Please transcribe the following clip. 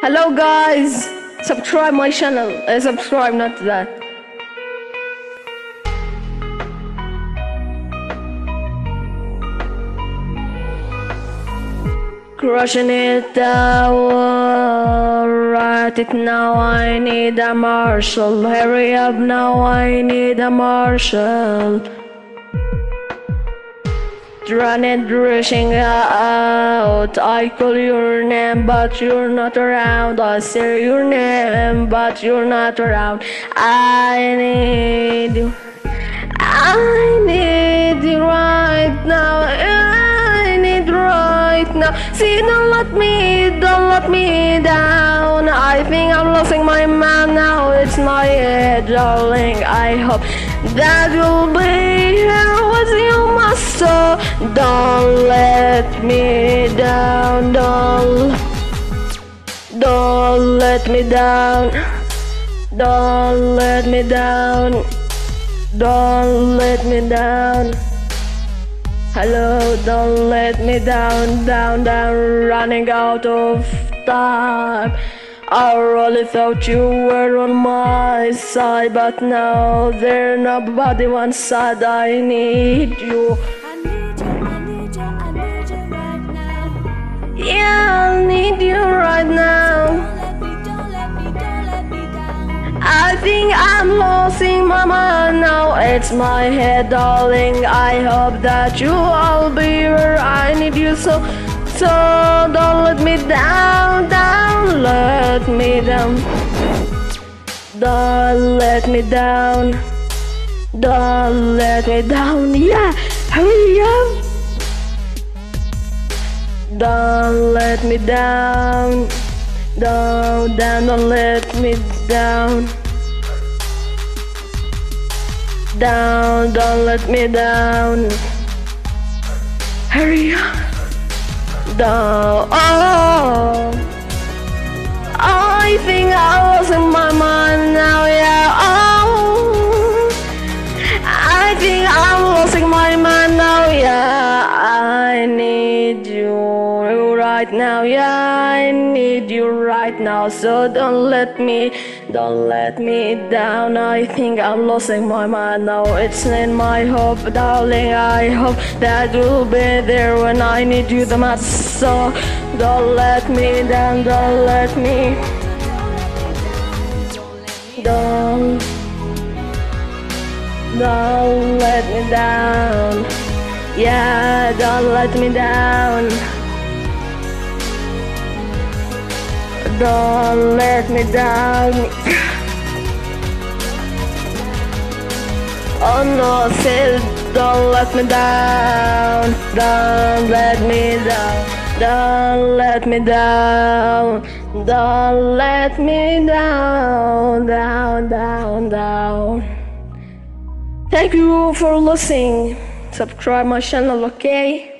Hello guys, subscribe my channel. Subscribe, not that. Crushing it down, right it now. I need a marshal. Hurry up now, I need a marshal. Running, rushing out. I call your name, but you're not around. I say your name, but you're not around. I need you. I need you right now. I need right now. See, don't let me down. I think I'm losing my mind now. It's my head, darling. I hope that you'll be here with you, master. Don't let me down. Don't let me down. Don't let me down. Don't let me down. Hello, don't let me down, down, running out of time. I really thought you were on my side, but now there's nobody on side. I need you. I need you right now. Yeah, I need you right now. Don't let me down. I think I'm losing my mind now. It's my head, darling. I hope that you all be here. I need you so don't let me down. Don't let me down. Don't let me down. Don't let me down. Yeah, hurry up. Don't let me down. Don't let me down. Don't let me down. Hurry up. Down. Oh, I think I was in my mind now. Yeah. Oh, I think I'm losing my mind now. Yeah, I need you right now. Yeah, I need you right now. So don't let me down. I think I'm losing my mind now. It's in my hope, darling. I hope that you'll be there when I need you the most. So don't let me down. Don't let me down. Don't let me down. Yeah, don't let me down. Don't let me down. Oh no, say don't let me down. Don't let me down. Don't let me down. Don't let me down. Down. Thank you for listening. Subscribe my channel, okay?